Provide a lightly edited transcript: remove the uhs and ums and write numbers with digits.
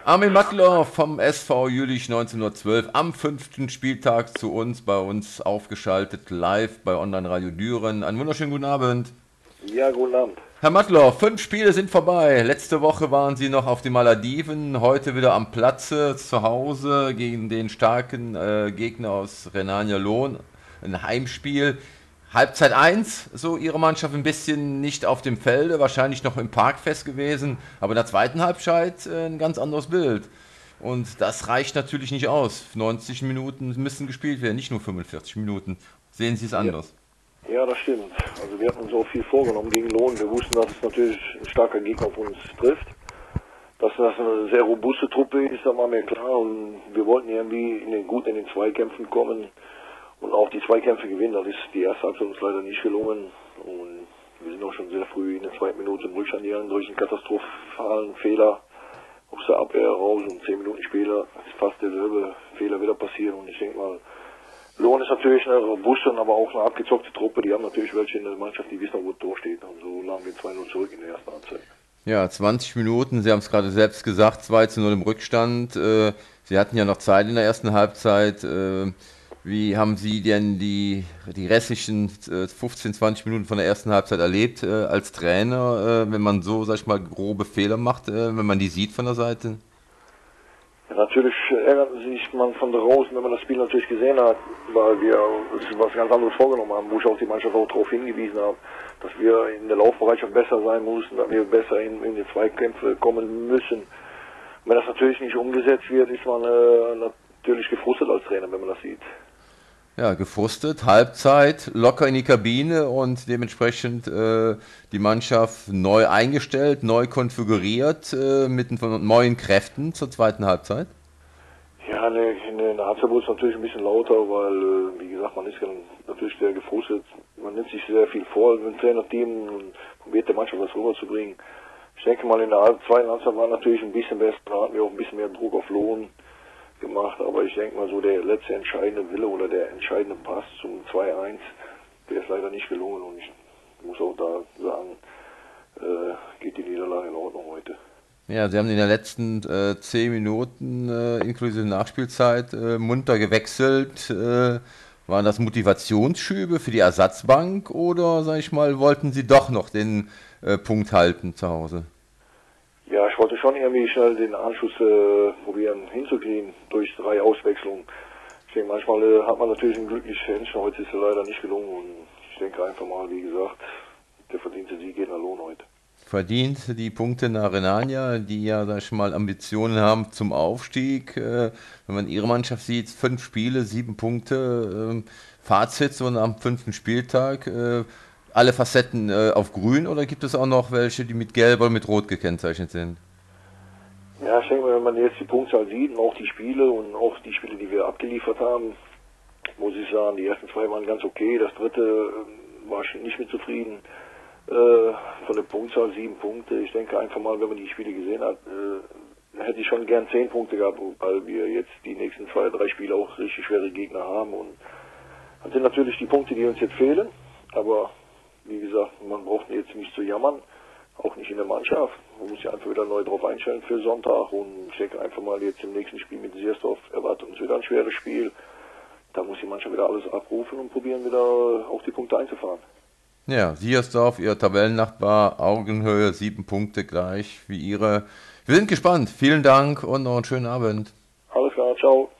Armin Mattler vom SV Jülich 1912 am 5. Spieltag zu uns, bei uns aufgeschaltet, live bei Online Radio Düren. Einen wunderschönen guten Abend. Ja, guten Abend. Herr Mattler, 5 Spiele sind vorbei. Letzte Woche waren Sie noch auf den Malediven, heute wieder am Platze zu Hause gegen den starken Gegner aus Rhenania Lohn. Ein Heimspiel. Halbzeit 1, so Ihre Mannschaft ein bisschen nicht auf dem Felde, wahrscheinlich noch im Park fest gewesen, aber in der zweiten Halbzeit ein ganz anderes Bild. Und das reicht natürlich nicht aus. 90 Minuten müssen gespielt werden, nicht nur 45 Minuten. Sehen Sie es Ja, anders? ja, das stimmt. Also wir hatten uns auch viel vorgenommen gegen Lohn. Wir wussten, dass es natürlich ein starker Gegner auf uns trifft. Dass das eine sehr robuste Truppe ist, da war mir klar. Und wir wollten irgendwie gut in den Zweikämpfen kommen und auch die Zweikämpfe gewinnen. Das ist die erste Halbzeit uns leider nicht gelungen. Und wir sind auch schon sehr früh in der zweiten Minute im Rückstand gegangen durch einen katastrophalen Fehler aus der Abwehr raus. Und 10 Minuten später ist fast derselbe Fehler wieder passiert. Und ich denke mal, Lohn ist natürlich eine robuste, aber auch eine abgezockte Truppe. Die haben natürlich welche in der Mannschaft, die wissen, wo das Tor steht. Und so lagen wir 2-0 zurück in der ersten Halbzeit. Ja, 20 Minuten, Sie haben es gerade selbst gesagt, 2-0 im Rückstand. Sie hatten ja noch Zeit in der ersten Halbzeit. Wie haben Sie denn die restlichen 15, 20 Minuten von der ersten Halbzeit erlebt als Trainer, wenn man so, sag ich mal, grobe Fehler macht, wenn man die sieht von der Seite? Ja, natürlich ärgert sich man von draußen, wenn man das Spiel natürlich gesehen hat, weil wir uns was ganz anderes vorgenommen haben, wo ich auch die Mannschaft auch darauf hingewiesen habe, dass wir in der Laufbereitschaft besser sein müssen, dass wir besser in die Zweikämpfe kommen müssen. Und wenn das natürlich nicht umgesetzt wird, ist man natürlich gefrustet als Trainer, wenn man das sieht. Ja, gefrustet, Halbzeit, locker in die Kabine und dementsprechend die Mannschaft neu eingestellt, neu konfiguriert mit neuen Kräften zur zweiten Halbzeit. Ja, in der Halbzeit wurde es natürlich ein bisschen lauter, weil, wie gesagt, man ist natürlich sehr gefrustet. Man nimmt sich sehr viel vor mit dem Trainerteam und probiert der Mannschaft was rüberzubringen. Ich denke mal, in der zweiten Halbzeit war natürlich ein bisschen besser, da hatten wir auch ein bisschen mehr Druck auf Lohn gemacht, aber ich denke mal so, der letzte entscheidende Wille oder der entscheidende Pass zum 2-1, der ist leider nicht gelungen und ich muss auch da sagen, geht die Niederlage in Ordnung heute. Ja, Sie haben in den letzten 10 Minuten inklusive Nachspielzeit munter gewechselt. Waren das Motivationsschübe für die Ersatzbank oder, sag ich mal, wollten Sie doch noch den Punkt halten zu Hause? Ja, ich wollte schon irgendwie schnell den Anschluss probieren hinzukriegen durch 3 Auswechslungen. Ich denke, manchmal hat man natürlich ein glückliches Händchen, heute ist es leider nicht gelungen und ich denke einfach mal, wie gesagt, der verdiente Sieg geht nach Lohn heute. Verdient die Punkte nach Rhenania, die ja, sag ich mal, Ambitionen haben zum Aufstieg. Wenn man ihre Mannschaft sieht, 5 Spiele, 7 Punkte. Fazit so am 5. Spieltag. Alle Facetten auf grün oder gibt es auch noch welche, die mit gelb oder mit rot gekennzeichnet sind? Ja, ich denke mal, wenn man jetzt die Punktzahl sieht und auch die Spiele und auch die Spiele, die wir abgeliefert haben, muss ich sagen, die ersten 2 waren ganz okay. Das dritte war ich nicht mit zufrieden. Von der Punktzahl 7 Punkte. Ich denke einfach mal, wenn man die Spiele gesehen hat, hätte ich schon gern 10 Punkte gehabt, weil wir jetzt die nächsten 2, 3 Spiele auch richtig schwere Gegner haben. Und das sind natürlich die Punkte, die uns jetzt fehlen. Aber wie gesagt, man braucht jetzt nicht zu jammern, auch nicht in der Mannschaft. Man muss sich einfach wieder neu drauf einstellen für Sonntag. Und ich denke einfach mal, jetzt im nächsten Spiel mit Siersdorf erwartet uns wieder ein schweres Spiel. Da muss die Mannschaft wieder alles abrufen und probieren wieder auch die Punkte einzufahren. Ja, Siersdorf, ihr Tabellennachbar, Augenhöhe, 7 Punkte gleich wie ihre. Wir sind gespannt. Vielen Dank und noch einen schönen Abend. Alles klar, ciao.